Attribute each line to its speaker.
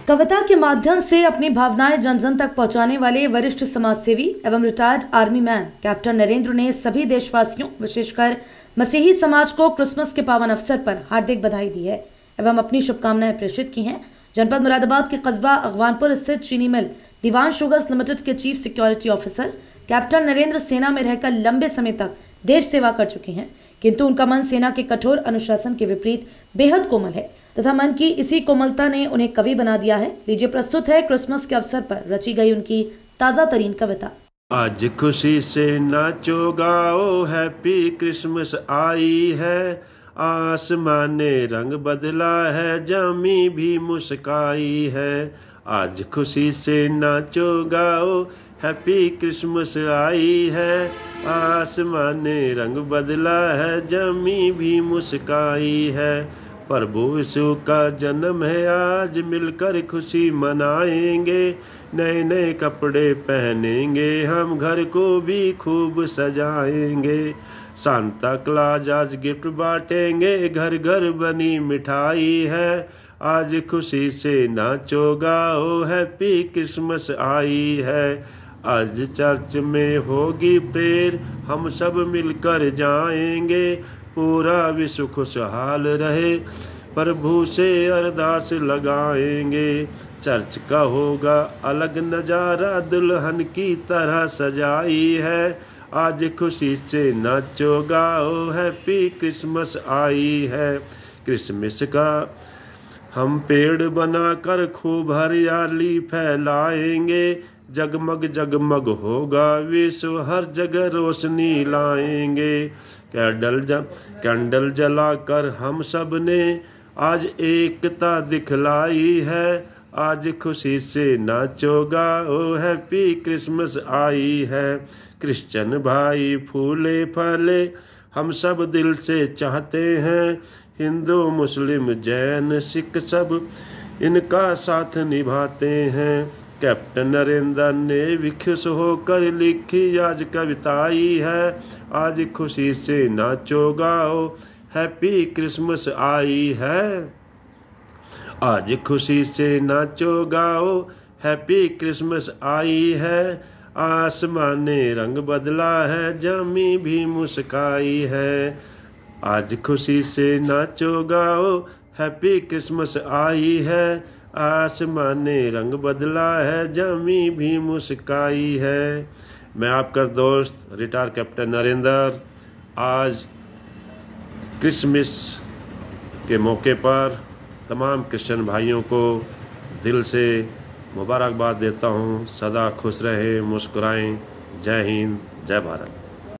Speaker 1: कविता के माध्यम से अपनी भावनाएं जन जन तक पहुंचाने वाले वरिष्ठ समाजसेवी एवं retired army man captain Narendra ने सभी देशवासियों विशेषकर मसीही समाज को क्रिसमस के पावन अवसर पर हार्दिक बधाई दी है एवं अपनी शुभकामनाएं प्रेषित की हैं। जनपद मुरादाबाद के कस्बा अगवानपुर स्थित चीनी मिल दीवान शुगर्स लिमिटेड के chief security officer captain Narendra सेना में रहकर लंबे समय तक देश सेवा कर चुके हैं, किंतु उनका मन सेना के कठोर अनुशासन के विपरीत बेहद कोमल है तथा मन की इसी कोमलता ने उन्हें कवि बना दिया है। लीजिए प्रस्तुत है क्रिसमस के अवसर पर रची गई उनकी ताजा तरीन कविता।
Speaker 2: आज खुशी से नाचो गाओ, हैप्पी क्रिसमस आई है। आसमान ने रंग बदला है, जमी भी मुस्काई है। आज खुशी से नाचो गाओ, हैप्पी क्रिसमस आई है। आसमान ने रंग बदला है, जमी भी मुस्काई है। प्रभु यीशु का जन्म है, आज मिलकर खुशी मनाएंगे। नए नए कपड़े पहनेंगे, हम घर को भी खूब सजाएंगे। सांता क्लॉज आज गिफ्ट बांटेंगे, घर घर बनी मिठाई है। आज खुशी से नाचो गाओ, हैप्पी क्रिसमस आई है। आज चर्च में होगी प्रेयर, हम सब मिलकर जाएंगे। पूरा विश्व खुशहाल रहे, प्रभु से अरदास लगाएंगे। चर्च का होगा अलग नज़ारा, दुल्हन की तरह सजाई है। आज खुशी से नाचो गाओ, हैप्पी क्रिसमस आई है। क्रिसमस का हम पेड़ बनाकर खूब हरियाली फैलाएंगे। जगमग जगमग होगा विश्व, हर जगह रोशनी लाएंगे। कैंडल जलाकर हम सब ने आज एकता दिखलाई है। आज खुशी से नाचो गाओ, हैप्पी क्रिसमस आई है। क्रिश्चियन भाई फूले फले हम सब दिल से चाहते हैं। हिंदू मुस्लिम जैन सिख सब इनका साथ निभाते हैं। कैप्टन नरेंद्र ने भी खुश होकर लिखी आज कविताई है। आज खुशी से नाचो गाओ, हैप्पी क्रिसमस आई है। आज खुशी से नाचो गाओ, हैप्पी क्रिसमस आई है। आसमान ने रंग बदला है, जमी भी मुस्काई है। आज खुशी से नाचो गाओ, हैप्पी क्रिसमस आई है। आसमान ने रंग बदला है, जमी भी मुस्काई है। मैं आपका दोस्त रिटायर कैप्टन नरेंद्र आज क्रिसमस के मौके पर तमाम क्रिश्चियन भाइयों को दिल से मुबारकबाद देता हूँ। सदा खुश रहें, मुस्कुराएं। जय हिंद, जय भारत।